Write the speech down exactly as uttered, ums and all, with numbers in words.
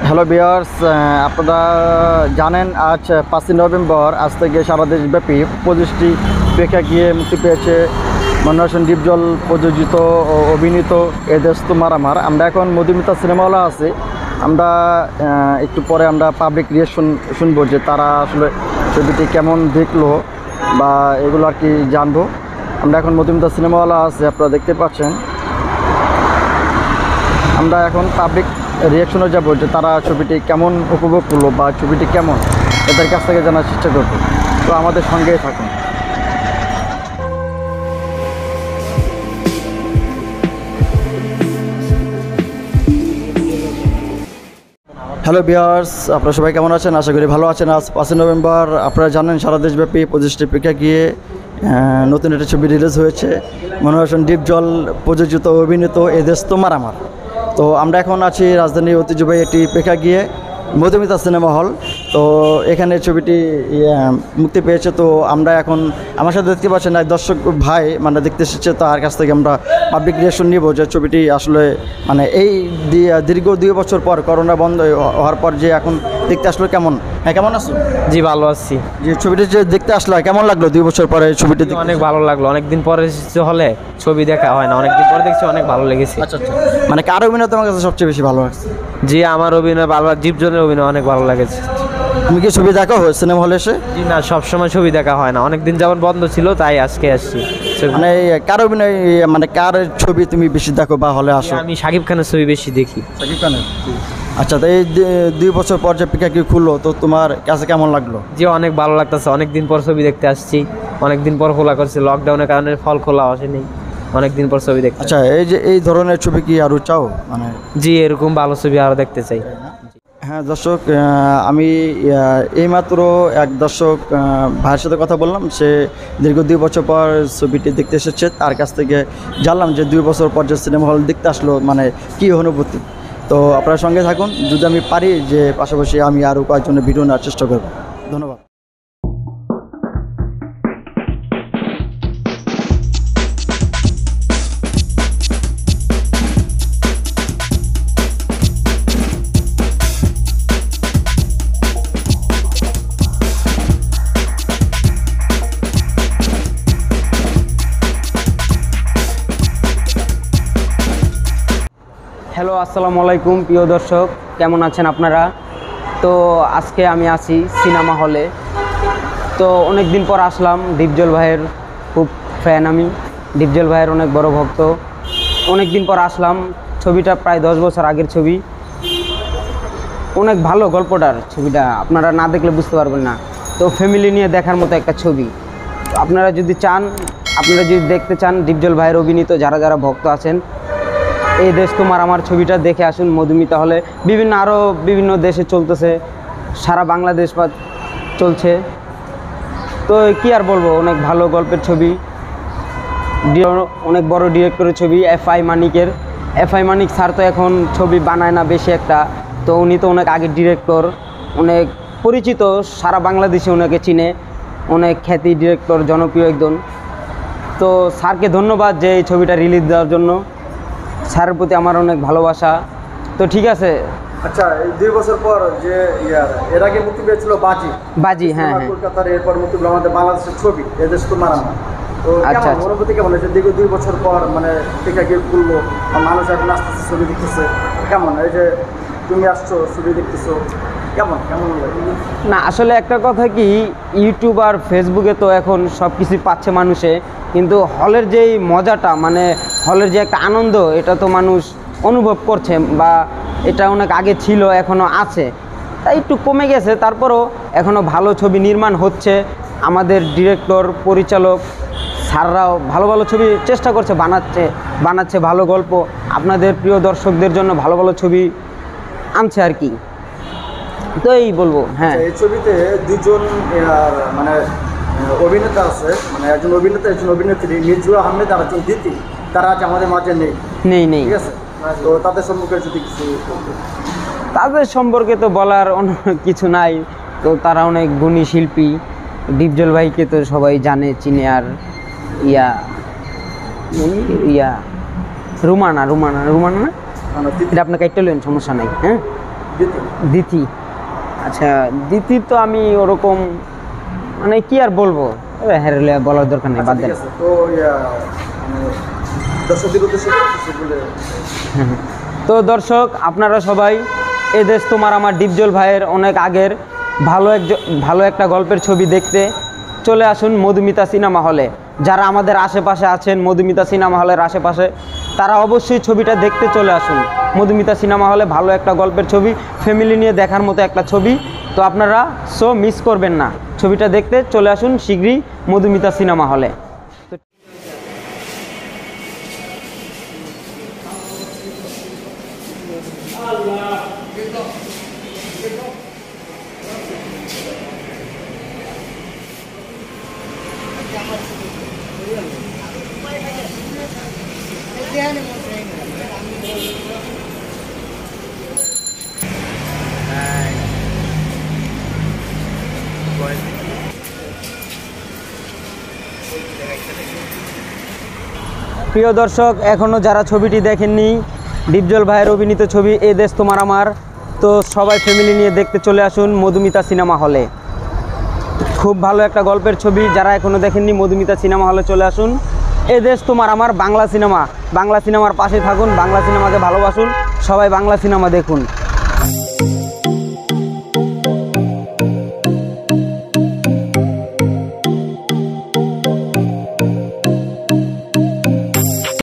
Hello viewers, আপনারা জানেন আজ পাঁচই নভেম্বর আজ থেকে সারা দেশব্যাপী পঁচিশটি প্রেক্ষাগৃহে মুক্তি পেয়েছে মনোয়ার হোসেন ডিপজল প্রযোজিত ও অভিনীত এ দেশ তোমার আমার। আমরা এখন মধুমিতা সিনেমা হলে আছি। আমরা একটু পরে আমরা পাবলিক রিয়াকশন শুনবো যে তারা আসলে ছবিটি কেমন দেখলো বা এগুলো আর কি জানবো। আমরা এখন মধুমিতা সিনেমা হলে আছি, আপনারা দেখতে পাচ্ছেন। আমরা এখন পাবলিক রিয়াকশনে যাব যে তারা ছবিটি কেমন উপভোগ করলো বা ছবিটি কেমন এদের কাছ থেকে জানার চেষ্টা করবো। তো আমাদের সঙ্গেই থাকুন। হ্যালো ভিউয়ার্স, আপনারা সবাই কেমন আছেন? আশা করি ভালো আছেন। আজ পাঁচই নভেম্বর আপনারা জানেন সারা দেশব্যাপী পঁচিশটি প্রেক্ষাগৃহে নতুন একটা ছবি রিলিজ হয়েছে, মনোয়ার হোসেন ডিপজল প্রযোজিত অভিনীত এ দেশ তোমার আমার। তো আমরা এখন আছি রাজধানীর ঐতিহ্যবাহী একটি প্রেক্ষাগৃহে মধুমিতা সিনেমা হল। তো এখানে ছবিটি মুক্তি পেয়েছে। তো আমরা এখন আমার সাথে দেখতে পাচ্ছেন এক দর্শক ভাই মানে দেখতে এসেছে, তার কাছ থেকে আমরা পাবলিক রিয়াকশন নিব যে ছবিটি আসলে মানে এই দীর্ঘ দুই বছর পর করোনা বন্ধ হওয়ার পর যে এখন দেখতে আসলো কেমন। হ্যাঁ, কেমন আছো? জি ভালো আছি। যে ছবিটি যে দেখতে আসলো কেমন লাগলো দুই বছর পরে ছবিটি? অনেক ভালো লাগলো, অনেকদিন পরে হলে ছবি দেখা হয় না, অনেকদিন পরে দেখছি, অনেক ভালো লেগেছে। আচ্ছা আচ্ছা, মানে কার অভিনয় তোমার কাছে সবচেয়ে বেশি ভালো লাগছে? জি আমার অভিনয় ভালো, ডিপজলের অভিনয় অনেক ভালো লেগেছে। তুমি কি ছবি দেখা হয় সিনেমা হলে এসে? জি না, সবসময় ছবি দেখা হয় না, অনেকদিন যেমন বন্ধ ছিল তাই আজকে আসছি। মানে কার অভিনয় মানে কার ছবি তুমি বেশি দেখো বা হলে আসো? আমি শাকিব খানের ছবি বেশি দেখি। শাকিব খানের? আচ্ছা, তো এই দুই বছর পর যে প্রেক্ষাগৃহ খুললো, তো তোমার কাছে কেমন লাগলো? জি অনেক ভালো লাগতেছে, অনেকদিন পর ছবি দেখতে আসছি। অনেকদিন পর খোলা করছে, লকডাউনের কারণে ফল খোলা আসেনি, অনেকদিন পর ছবি দেখতে। আচ্ছা, এই যে এই ধরনের ছবি কি আরও চাও? মানে জি এরকম ভালো ছবি আরও দেখতে চাই। হ্যাঁ দর্শক, আমি এইমাত্র এক দর্শক ভাইয়ের সাথে কথা বললাম। সে দীর্ঘ দুই বছর পর ছবিটি দেখতে এসেছে। তার কাছ থেকে জানলাম যে দুই বছর পর যে সিনেমা হল দেখতে আসলো মানে কী অনুভূতি। তো আপনার সঙ্গে থাকুন, যদি আমি পারি যে পাশাপাশি আমি আরও কয়েকজনের ভিডিও নেওয়ার চেষ্টা করব। ধন্যবাদ। হ্যালো, আসসালামু আলাইকুম প্রিয় দর্শক, কেমন আছেন আপনারা? তো আজকে আমি আছি সিনেমা হলে। তো অনেক দিন পর আসলাম, ডিপজল ভাইয়ের খুব ফ্যান আমি, ডিপজল ভাইয়ের অনেক বড় ভক্ত। অনেক দিন পর আসলাম, ছবিটা প্রায় দশ বছর আগের ছবি। অনেক ভালো গল্পটার ছবিটা, আপনারা না দেখলে বুঝতে পারবেন না। তো ফ্যামিলি নিয়ে দেখার মতো একটা ছবি। আপনারা যদি চান, আপনারা যদি দেখতে চান ডিপজল ভাইয়ের অভিনীত, যারা যারা ভক্ত আছেন, এই দেশ তোমার আমার ছবিটা দেখে আসুন মধুমিতা হলে। বিভিন্ন আরও বিভিন্ন দেশে চলতেছে, সারা বাংলাদেশ চলছে। তো কি আর বলবো, অনেক ভালো গল্পের ছবি, অনেক বড় ডিরেক্টরের ছবি, এফ আই মানিকের। এফ আই মানিক স্যার তো এখন ছবি বানায় না বেশি একটা, তো উনি তো অনেক আগের ডিরেক্টর, অনেক পরিচিত, সারা বাংলাদেশে ওনাকে চিনে, অনেক খ্যাতি ডিরেক্টর, জনপ্রিয় একজন। তো স্যারকে ধন্যবাদ যে এই ছবিটা রিলিজ দেওয়ার জন্য, স্যারের প্রতি আমার অনেক ভালোবাসা। তো ঠিক আছে। আচ্ছা, এই দুই বছর পর যে এর আগে মুক্তি পেয়েছিল বাজি বাজি হ্যাঁ হ্যাঁ কলকাতার, এরপর মুক্তি পেল আমাদের বাংলাদেশের ছবি এ দেশ তোমার আমার। তো আচ্ছা, অনুভূতি কেমন হয়েছে দীর্ঘ দুই বছর পর মানে প্রেক্ষাগৃহ খুললো, মানুষ এখন আস্তে আস্তে ছবি দেখতেছে, কেমন? এই যে তুমি আসছো ছবি দেখতেছো, কেমন কেমন লাগে? না আসলে একটা কথা কি, ইউটিউব আর ফেসবুকে তো এখন সব কিছুই পাচ্ছে মানুষে, কিন্তু হলের যেই মজাটা মানে হলের যে একটা আনন্দ, এটা তো মানুষ অনুভব করছে, বা এটা অনেক আগে ছিল, এখনও আছে, তাই একটু কমে গেছে। তারপরও এখনও ভালো ছবি নির্মাণ হচ্ছে, আমাদের ডিরেক্টর, পরিচালক স্যাররাও ভালো ভালো ছবি চেষ্টা করছে, বানাচ্ছে বানাচ্ছে ভালো গল্প, আপনাদের প্রিয় দর্শকদের জন্য ভালো ভালো ছবি আনছে আর কি। তো এই বলবো। হ্যাঁ, এই ছবিতে দুজন মানে অভিনেতা আছে, মানে একজন অভিনেতা একজন অভিনেত্রী, মির্জু আহমেদ আর একজন দিতি, তারা আজ আমাদের মাঝে নেই নেই নেই ঠিক আছে? তো তাদের সম্পর্কে যদি কিছু? তাদের সম্পর্কে তো বলার অন্য কিছু নাই, তো তারা অনেক গুণী শিল্পী। ডিপজল ভাইকে তো সবাই জানে, চিনে। আর ইয়া ইয়া রুমানা রুমানা রুমানা না, এটা আপনাকে একটা লেন, সমস্যা নাই। হ্যাঁ, দিতি। আচ্ছা দিতি তো আমি ওরকম মানে কি আর বলবো, হ্যাঁ বলার দরকার নেই, বাদ দেন। তো দর্শকদের উদ্দেশ্যে কিছু বলে। তো দর্শক আপনারা সবাই এ দেশ তোমার আমার ডিপজল ভাইয়ের অনেক আগের ভালো এক ভালো একটা গল্পের ছবি দেখতে চলে আসুন মধুমিতা সিনেমা হলে। যারা আমাদের আশেপাশে আছেন মধুমিতা সিনেমা হলের আশেপাশে, তারা অবশ্যই ছবিটা দেখতে চলে আসুন মধুমিতা সিনেমা হলে। ভালো একটা গল্পের ছবি, ফ্যামিলি নিয়ে দেখার মতো একটা ছবি। তো আপনারা সো মিস করবেন না, ছবিটা দেখতে চলে আসুন শীঘ্রই মধুমিতা সিনেমা হলে। প্রিয় দর্শক, এখনও যারা ছবিটি দেখেননি, ডিপজল ভাইয়ের অভিনীত ছবি এ দেশ তোমার আমার, তো সবাই ফ্যামিলি নিয়ে দেখতে চলে আসুন মধুমিতা সিনেমা হলে। খুব ভালো একটা গল্পের ছবি, যারা এখনও দেখেননি মধুমিতা সিনেমা হলে চলে আসুন। এ দেশ তোমার আমার বাংলা সিনেমা, বাংলা সিনেমার পাশে থাকুন, বাংলা সিনেমাকে ভালোবাসুন, সবাই বাংলা সিনেমা দেখুন।